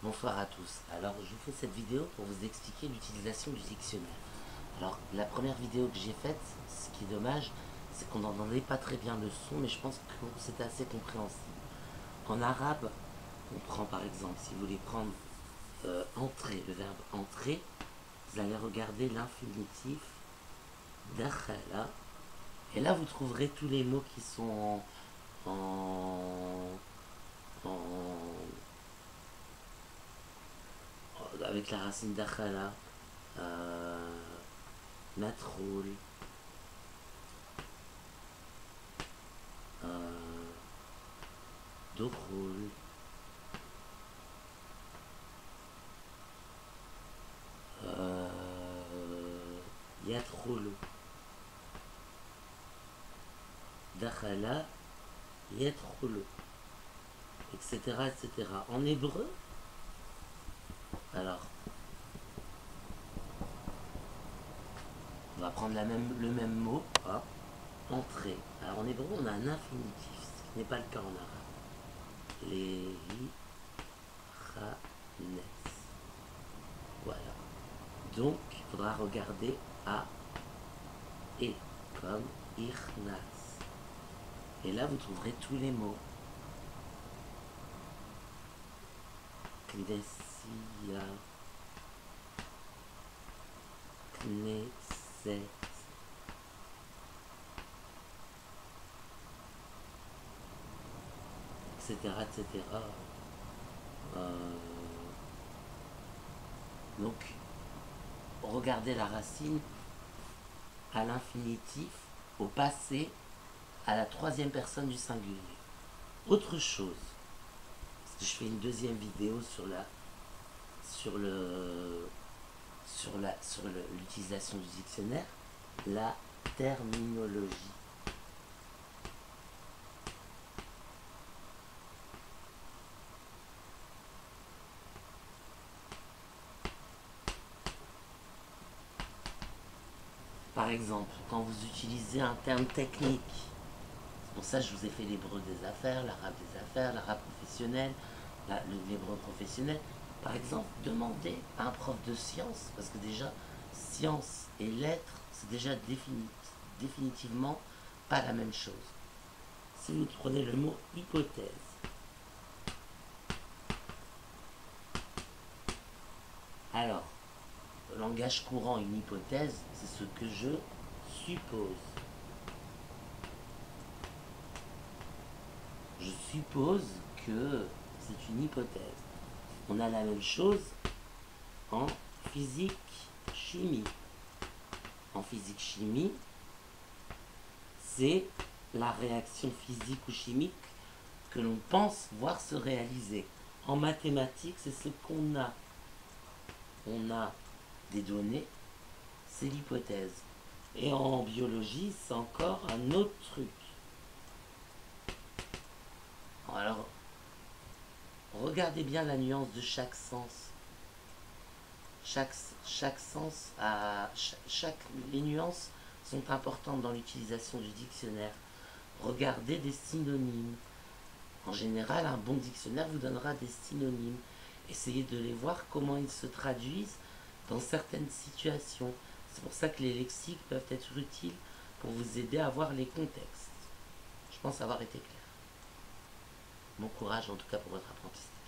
Bonsoir à tous. Alors, je vous fais cette vidéo pour vous expliquer l'utilisation du dictionnaire. Alors, la première vidéo que j'ai faite, ce qui est dommage, c'est qu'on n'entendait pas très bien le son, mais je pense que c'était assez compréhensible. En arabe, on prend par exemple, si vous voulez prendre entrer, le verbe entrer, vous allez regarder l'infinitif dakhala, et là vous trouverez tous les mots qui sont en avec la racine dakhala, matroul, dokhul, yadkhulu, dakhala, yadkhulu, etc., etc. En hébreu, alors, on va prendre le même mot, hein, entrer. Alors en hébreu, on a un infinitif, ce qui n'est pas le cas en arabe. Les chanes. Voilà. Donc, il faudra regarder à et, comme ikhnas. Et là, vous trouverez tous les mots. Knessia, Knesset, etc., etc. Donc, regardez la racine à l'infinitif, au passé, à la troisième personne du singulier. Autre chose, parce que je fais une deuxième vidéo sur l'utilisation du dictionnaire, la terminologie. Par exemple, quand vous utilisez un terme technique, c'est pour ça que je vous ai fait l'hébreu des affaires, l'arabe professionnel, l'hébreu professionnel. Par exemple, demandez à un prof de sciences, parce que déjà, science et lettres, c'est déjà définitivement pas la même chose. Si vous prenez le mot hypothèse, alors, le langage courant, une hypothèse, c'est ce que je suppose. Je suppose que c'est une hypothèse. On a la même chose en physique-chimie. En physique-chimie, c'est la réaction physique ou chimique que l'on pense voir se réaliser. En mathématiques, c'est ce qu'on a. On a des données, c'est l'hypothèse. Et en biologie, c'est encore un autre truc. Alors, regardez bien la nuance de chaque sens. Chaque sens a... les nuances sont importantes dans l'utilisation du dictionnaire. Regardez des synonymes. En général, un bon dictionnaire vous donnera des synonymes. Essayez de les voir comment ils se traduisent dans certaines situations. C'est pour ça que les lexiques peuvent être utiles pour vous aider à voir les contextes. Je pense avoir été clair. Bon courage en tout cas pour votre apprentissage.